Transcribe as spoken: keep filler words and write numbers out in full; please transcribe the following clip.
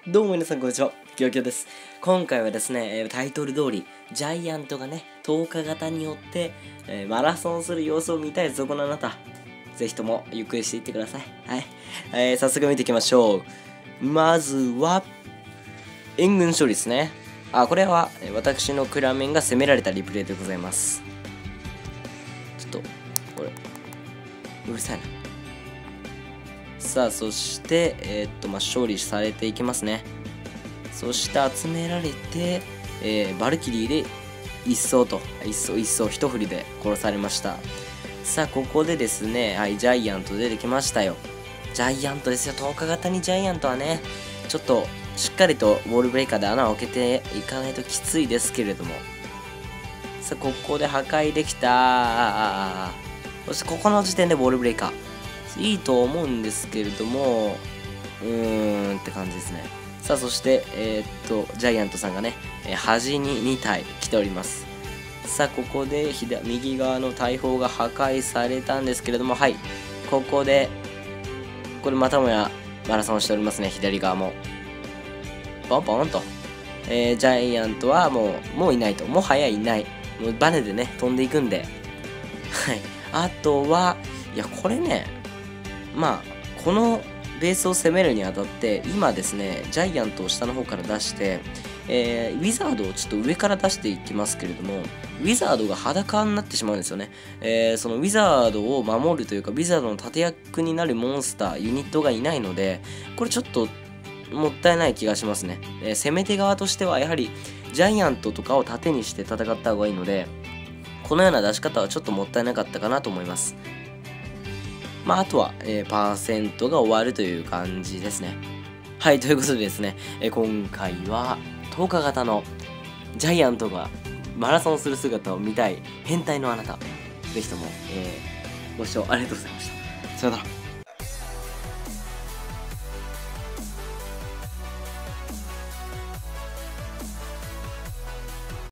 どうも皆さんこんにちは、きよきよです。今回はですね、タイトル通り、ジャイアントがね、とおか型によって、えー、マラソンする様子を見たいそこのあなた、ぜひともゆっくりしていってください。はい。えー、早速見ていきましょう。まずは、援軍処理ですね。あ、これは私のクラメンが攻められたリプレイでございます。ちょっと、これ、うるさいな。さあ、そして、えー、っと、まあ、勝利されていきますね。そして集められて、えー、バルキリーで一掃と、一掃一掃一振りで殺されました。さあ、ここでですね、はい、ジャイアント出てきましたよ。ジャイアントですよ。とおか型にジャイアントはね、ちょっとしっかりとウォールブレイカーで穴を開けていかないときついですけれども。さあ、ここで破壊できた。そしてここの時点でウォールブレイカー。いいと思うんですけれども、うーんって感じですね。さあ、そして、えー、っと、ジャイアントさんがね、えー、端にに体来ております。さあ、ここで左右側の大砲が破壊されたんですけれども、はい、ここで、これまたもやマラソンしておりますね、左側も。ポンポンと。えー、ジャイアントはもう、もういないと。もはやいない。もうバネでね、飛んでいくんで。はい。あとは、いや、これね、まあ、このベースを攻めるにあたって、今ですね、ジャイアントを下の方から出して、えー、ウィザードをちょっと上から出していきますけれども、ウィザードが裸になってしまうんですよね。えー、そのウィザードを守るというか、ウィザードの盾役になるモンスター、ユニットがいないので、これちょっともったいない気がしますね。えー、攻め手側としては、やはりジャイアントとかを盾にして戦った方がいいので、このような出し方はちょっともったいなかったかなと思います。まあ、あとは、えー、パーセントが終わるという感じですね。はい、ということでですね、えー、今回はとおか型のジャイアントがマラソンする姿を見たい変態のあなた、ぜひとも、えー、ご視聴ありがとうございました。さよなら。